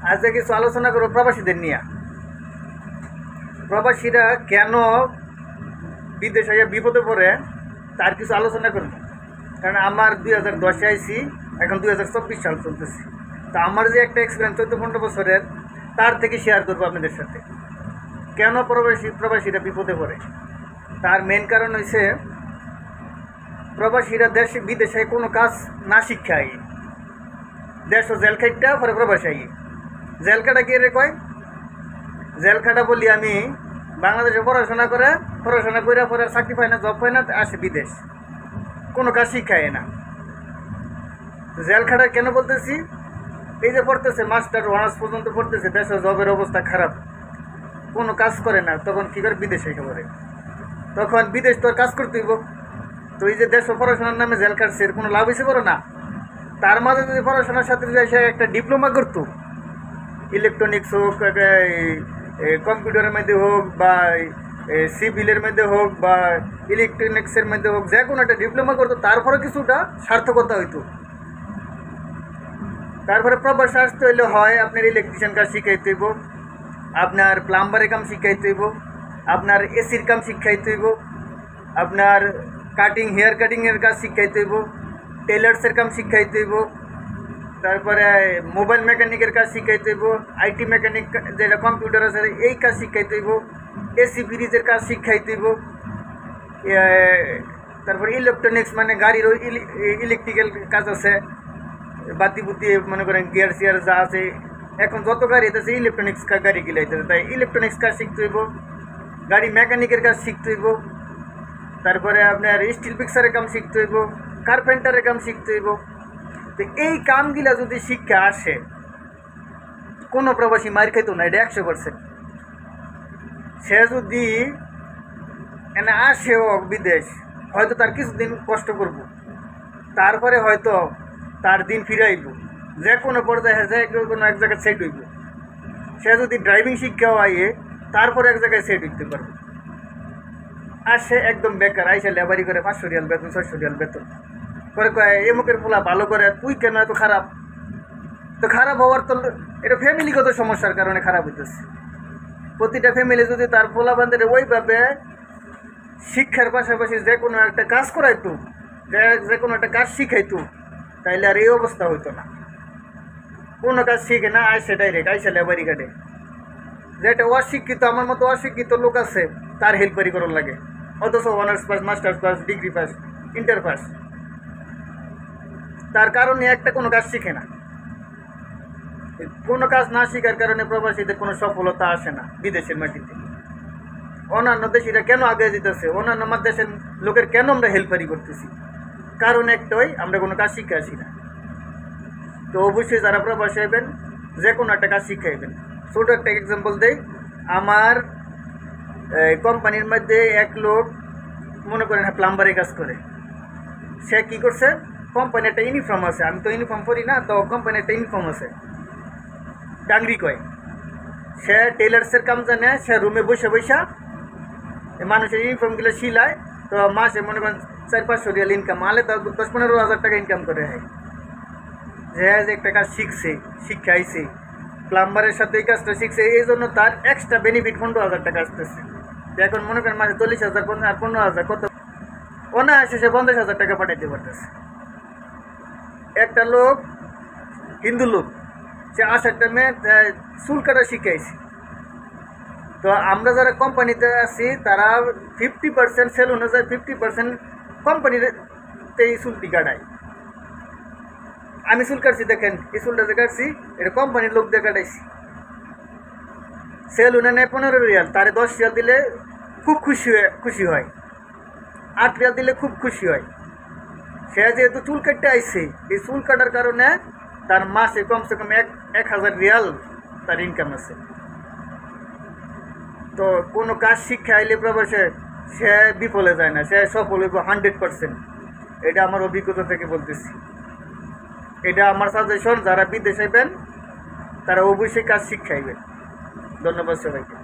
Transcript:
আজকে কিছু আলোচনা করব প্রবাসীদের নিয়ে। প্রবাসীরা কেন বিদেশে বিপদে পড়ে তার কিছু আলোচনা করব। কারণ আমার 2010-এ আইসি, এখন 2024 সাল চলতেছে। তো আমার যে একটা এক্সপিরিয়েন্স 14-15 বছরের, তার থেকে শেয়ার করবো আপনাদের সাথে। কেন প্রবাসীরা বিপদে পড়ে তার মেন কারণ হয়েছে প্রবাসীরা বিদেশে কোনো কাজ না শিক্ষায় দেশ ও জেল খাইটা পরে প্রবাসী আই। জেলখাটা কে রে কয়? জেলখাটা বলি আমি বাংলাদেশে পড়াশোনা করে পরে চাকরি পায় না, জব পায় না, আসে বিদেশ, কোনো কাজ শিখায় না। জেলখাটা কেন বলতেছি? এই যে পড়তেছে মাস্টার অনার্স পর্যন্ত পড়তেছে, দেশের জবের অবস্থা খারাপ, কোনো কাজ করে না, তখন কী করে বিদেশে একেবারে, তখন বিদেশ তো আর কাজ করতে হইব। তো এই যে দেশ পড়াশোনার নামে জেল কাটছে, কোনো লাভ হয়েছে বড় না। তার মাঝে যদি পড়াশোনার সাথে যদি সে একটা ডিপ্লোমা করতো, ইলেকট্রনিক্স হোক, কম্পিউটারের মধ্যে হোক, বা সিভিলের মধ্যে হোক, বা ইলেকট্রনিক্সের মধ্যে হোক, যে কোনো একটা ডিপ্লোমা করতো, তারপরে কিছুটা সার্থকতা হইতো। তারপরে প্রবাসে আসতে হইলে হয় আপনার ইলেকট্রিশিয়ান কাজ শিখাইতে হইব, আপনার প্লাম্বারের কাম শিখাইতে হইব, আপনার এসির কাম শিখাইতে হইব, আপনার হেয়ার কাটিংয়ের কাজ শিখাইতে হইব, টেলার্সের কাম শিখাইতে হইব, তারপরে মোবাইল মেকানিকের কাজ শিখাইতে হইব, আইটি মেকানিক যেটা কম্পিউটার আছে এই কাজ শিখাইতে হইব, এসি ফ্রিজের কাজ শিখাইতে হইব, তারপরে ইলেকট্রনিক্স মানে গাড়ির ইলেকট্রিক্যাল কাজ আছে, বাতি বুতি মনে করেন গিয়ার সিয়ার যা আছে, এখন যত গাড়ি আছে ইলেকট্রনিক্স গাড়ি গিলাইতেছে, তাই ইলেকট্রনিক্স কাজ শিখতে হইব, গাড়ি মেকানিকের কাজ শিখতে হইব, তারপরে আপনার স্টিল পিক্সারের কাম শিখতে হইব, কার্পেন্টারের কাম শিখতে হইব। তো এই কামগুলা যদি শিক্ষা আসে, কোনো প্রবাসী মার খাইতো না, এটা 100%। সে যদি এনে আসেও বিদেশ, হয়তো তার কিছুদিন কষ্ট করব, তারপরে হয়তো তার দিন ফিরাইব, যে কোনো পর্যায়ে যে কোনো এক জায়গায় সেট হইব। সে যদি ড্রাইভিং শিক্ষাও আইয়ে, তারপরে এক জায়গায় সেট হইতে পারবে। আর সে একদম বেকার, আইসে লেবারি করে 500 রিয়াল বেতন, 600 রিয়াল বেতন করে, কয় এমুকের পোলা ভালো করে, তুই কেন এত খারাপ? তো খারাপ হওয়ার তো এটা ফ্যামিলিগত সমস্যার কারণে খারাপ হইতেছে। প্রতিটা ফ্যামিলি যদি তার পোলা বান্ধবে ওইভাবে শিক্ষার পাশাপাশি যে কোনো একটা কাজ করাইতো, যে কোনো একটা কাজ শিখাইতো, তাইলে আর এই অবস্থা হইতো না। কোনো কাজ শিখে না, আইসে ডাইরেক্ট আইসে লেবারি কাটে। যেটা অশিক্ষিত, আমার মতো অশিক্ষিত লোক আছে, তার হেল্পারি করার লাগে, অথচ honours pass, masters pass, degree pass, inter pass, তার কারণে একটা কোনো কাজ শিখে না। কোনো কাজ না শিখার কারণে প্রবাসীদের কোনো সফলতা আসে না বিদেশের মাটিতে। অন্যান্য দেশিরা কেন আগে যেতেছে, অন্যান্য দেশের লোকের কেন আমরা হেল্পারি করতেছি? কারণ একটাই, আমরা কোনো কাজ শিখে আসি না। তো অবশ্যই যারা প্রবাসী হইবেন, যে কোনো একটা কাজ শিখাইবেন। ছোট একটা এক্সাম্পল দেই, আমার কোম্পানির মধ্যে এক লোক মনে করেন প্লাম্বারের কাজ করে। সে কি করছে, কোম্পানির একটা ইউনিফর্ম আছে, আমি তো ইউনিফর্ম পরি না, তো কোম্পানির একটা ইউনিফর্ম আছে, ডাংরি কয়। সে টেলার্সের কাম জানে, সে রুমে বসে মানুষের ইউনিফর্মগুলো সিলায়। তো মাসে মনে করেন 400-500 রিয়াল ইনকাম, আলে তো 10-15 হাজার টাকা ইনকাম করে। যে একটা কাজ শিখছে, শিখাইছে, প্লাম্বারের সাথে এই কাজটা শিখছে, এই জন্য তার এক্সট্রা বেনিফিট 15,000 টাকা আসতেছে। এখন মনে করেন মাসে 40,000 আর 15,000 কত অনায়াসে সে 50,000 টাকা পাঠাইতে পারতেছে। একটা লোক, হিন্দু লোক, সে আসার টাইমে চুল কাটা শিখাইছে। তো আমরা যারা কোম্পানিতে আছি, তারা 50% সেল অনুযায়ী 50% কোম্পানিতেই চুলটি কাটায়। আমি চুল কাটছি, দেখেন এই চুলটা যে কাটছি, এটা কোম্পানির লোক দিয়ে কাটাইছি। সেল উনে নেয় 15 রিয়াল, তারে 10 রিয়াল দিলে খুব খুশি হয়, 8 রিয়াল দিলে খুব খুশি হয়। সে যেহেতু চুল কাটতে আইছে, এই চুল কাটার কারণে তার মাসে কমসে কম 1,000 রিয়াল তার ইনকাম আছে। তো কোনো কাজ শিক্ষা আইলে প্রবাসে সে বিফলে যায় না, সে সফল হইব 100%। এটা আমার অভিজ্ঞতা থেকে বলতেছি। এটা আমার সাজেশন, যারা বিদেশে যাবেন তারা অবশ্যই কাজ শিখাইবেন। ধন্যবাদ সবাইকে।